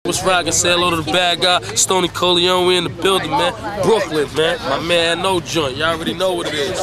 What's rockin'? Say hello to the bad guy, Stoney Coleon. We in the building, man. Brooklyn, man. My man, no joint. Y'all already know what it is.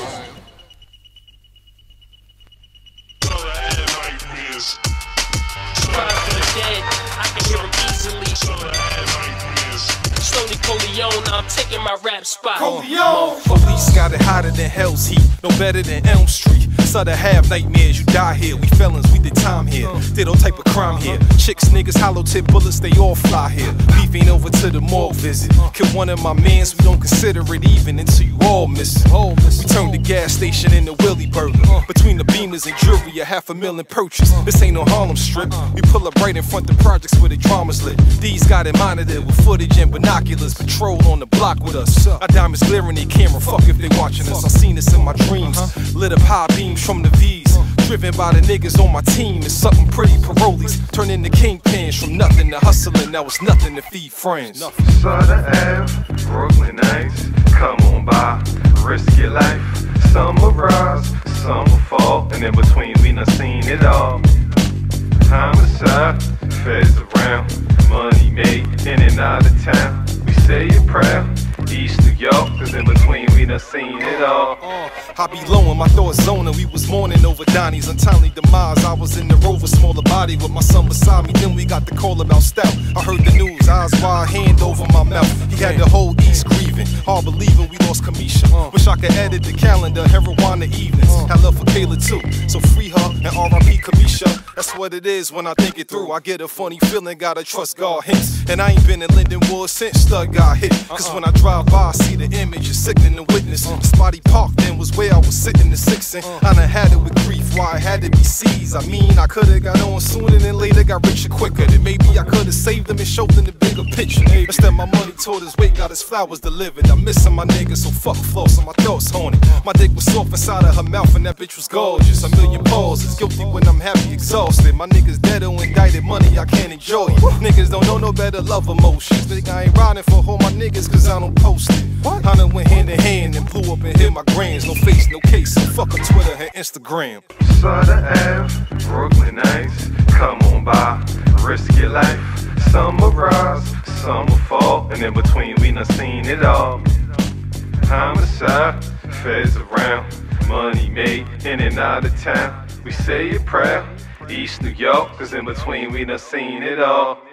Stoney Coleon, I'm taking my rap spot. Police got it hotter than hell's heat, no better than Elm Street. Sutter have nightmares, you die here. We felons, we did time here. Did all type of crime here. Chicks, niggas, hollow tip bullets, they all fly here. Beef ain't over to the morgue visit. Kill one of my mans, we don't consider it even until you all miss it. We turned the gas station into Willie Burger. Between the Beamers and Jury, a $500,000 purchase. This ain't no Harlem Strip. We pull up right in front the projects where the drama's lit. These got it monitored with footage and binoculars. Patrol on the block with us. Our diamonds glaring their camera, fuck if they watching us. I seen this in my dreams. Lit up high beams from the V's. Driven by the niggas on my team. It's something pretty. Parolees turn into kingpins. From nothing to hustling, now it's nothing to feed friends. Sutter Ave, Brooklyn Heights, come on by, risk your life. Some will rise, some will fall, and in between we done seen it all. Homicide, feds around, money made in and out of town. We say it proud, East New York, cause in between we done seen it all. I be low in my thoughts zoning. We was mourning over Donnie's untimely demise. I was in the Rover, smaller body with my son beside me. Then we got the call about stout. I heard the news, eyes wide, hand over my mouth. He had the whole East grieving, hard believing we lost Kamisha. Wish I could edit the calendar, heroin the evenings. Had love for Kayla too, so free her and R.I.P. Kamisha. That's what it is when I think it through. I get a funny feeling, gotta trust God hints. And I ain't been in Lindenwood since Stud got hit. Cause when I drive by, I see the image, it's sickening to witness. The spot he parked in was where I was sitting the six and I done had it with grief, why I had to be seized. I mean, I could've got on sooner than later, got richer quicker. Then maybe I could've saved them and showed them the bigger picture. Instead, my money toward his weight, got his flowers delivered. I'm missing my nigga, so fuck floss on my thoughts haunted. My dick was soft inside of her mouth and that bitch was gorgeous. A million pauses, guilty when I'm happy, exhausted. My niggas dead or indicted, money I can't enjoy. Niggas don't know no better love emotions. Think I ain't riding for all my niggas cause I don't post it. I done went hand in hand and blew up and hit my grands. No face, no case, so fuck up Twitter and Instagram. Sutter Ave, Brooklyn Heights, come on by, risk your life. Some will rise, some will fall, and in between we done seen it all. Homicide, feds around, money made in and out of town. We say it proud, East New York, cause in between we done seen it all.